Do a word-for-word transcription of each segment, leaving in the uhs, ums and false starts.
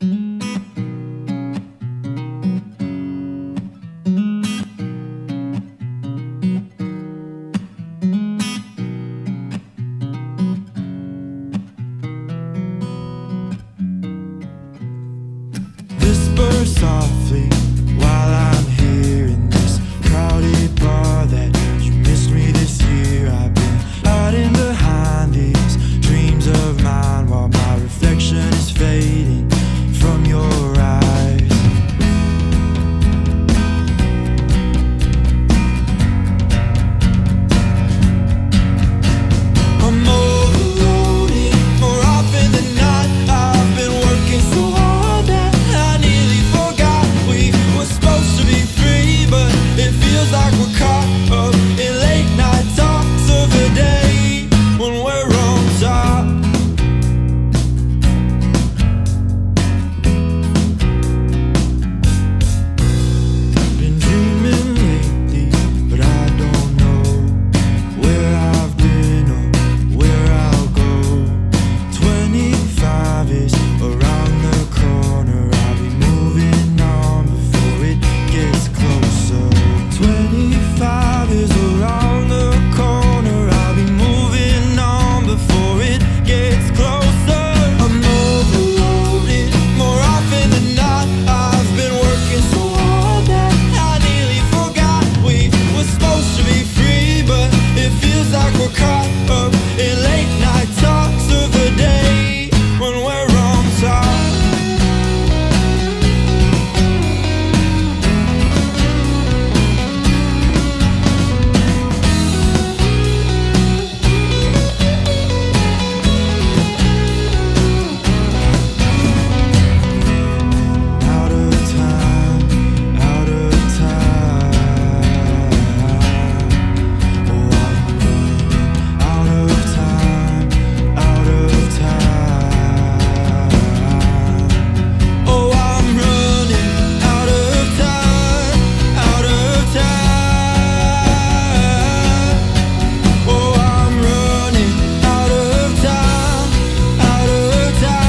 Whisper softly while I'm here in this crowded bar that you missed me this year. I've been hiding behind these dreams of mine while my reflection is fading from your eyes. I'm overloaded more often than not. I've been working so hard that I nearly forgot we were supposed to be free, but it feels like we're caught up in late night talks of the day when we're on top. Been dreaming lately, but I don't know where I've been or where I'll go. Twenty-five is around the corner. I'll be moving on before it gets closer. Twenty-five is around the corner. I'll be moving on before it gets closer. I'm overloaded more often than not. I've been working so hard that I nearly forgot we were supposed to be free, but it feels like we're caught up in late night talks of the day when we're on top. Out of time, out of time. Oh, I'm running out of time, out of time. Oh, I'm running out of time, out of time. Oh, I'm running out of time, out of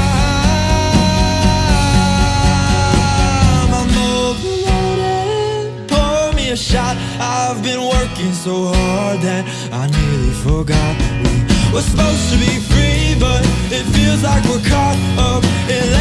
time. I'm overloaded. Pour me a shot. I've been working so hard that I nearly forgot we were supposed to be free, but it feels like we're caught up in